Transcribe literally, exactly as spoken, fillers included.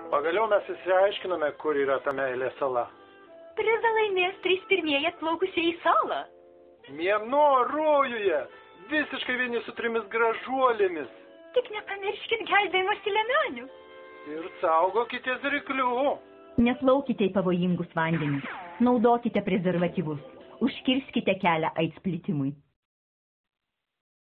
Pagaliau mes įsiaiškinome, kur yra ta meilės sala. Prizą laimės trys pirmieji atplaukusieji į salą. Mėnuo rojuje, visiškai vieni su trimis gražuolėmis. Tik nepamirškit gelbėjimosi liemenių. Ir saugokitės ryklių. Neplaukite į pavojingus vandenis. Naudokite prezervatyvus. Užkirskite kelią AIDS plitimui.